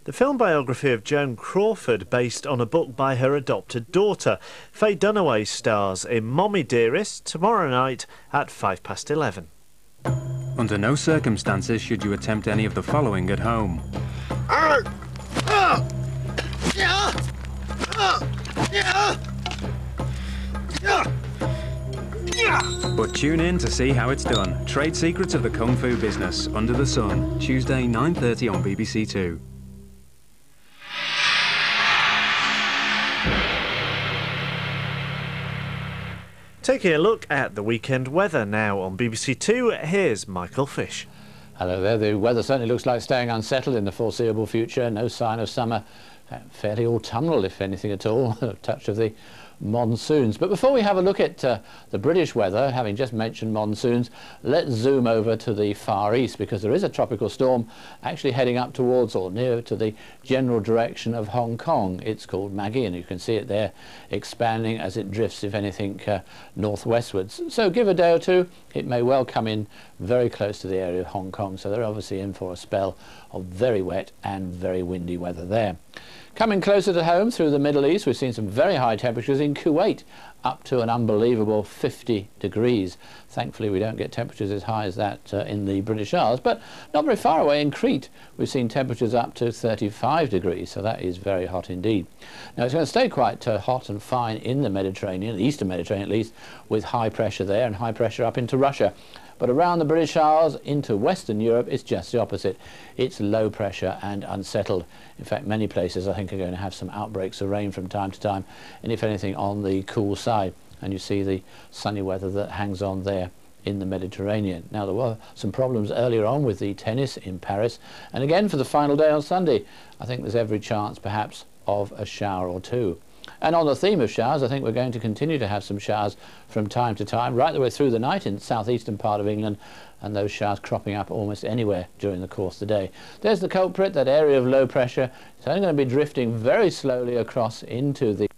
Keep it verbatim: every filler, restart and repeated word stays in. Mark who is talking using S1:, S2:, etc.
S1: The film biography of Joan Crawford, based on a book by her adopted daughter. Faye Dunaway stars in Mommy Dearest tomorrow night at five past eleven.
S2: Under no circumstances should you attempt any of the following at home. But tune in to see how it's done. Trade Secrets of the Kung Fu Business, Under the Sun, Tuesday nine thirty on B B C Two.
S1: Taking a look at the weekend weather now on B B C Two, here's Michael Fish.
S3: Hello there. The weather certainly looks like staying unsettled in the foreseeable future. No sign of summer. Fairly autumnal, if anything at all. A touch of the monsoons. But before we have a look at uh, the British weather, having just mentioned monsoons, let's zoom over to the Far East, because there is a tropical storm actually heading up towards or near to the general direction of Hong Kong. It's called Maggie, and you can see it there expanding as it drifts, if anything, uh, northwestwards. So give a day or two, it may well come in very close to the area of Hong Kong, so they're obviously in for a spell of very wet and very windy weather there. Coming closer to home through the Middle East, we've seen some very high temperatures in Kuwait, up to an unbelievable fifty degrees. Thankfully, we don't get temperatures as high as that uh, in the British Isles, but not very far away in Crete, we've seen temperatures up to thirty-five degrees, so that is very hot indeed. Now, it's going to stay quite uh, hot and fine in the Mediterranean, the eastern Mediterranean at least, with high pressure there and high pressure up into Russia. But around the British Isles into Western Europe, it's just the opposite. It's low pressure and unsettled. In fact, many places I think are going to have some outbreaks of rain from time to time, and if anything on the cool side. And you see the sunny weather that hangs on there in the Mediterranean. Now, there were some problems earlier on with the tennis in Paris, and again for the final day on Sunday, I think there's every chance perhaps of a shower or two. And on the theme of showers, I think we're going to continue to have some showers from time to time, right the way through the night in the southeastern part of England, and those showers cropping up almost anywhere during the course of the day. There's the culprit, that area of low pressure. It's only going to be drifting very slowly across into the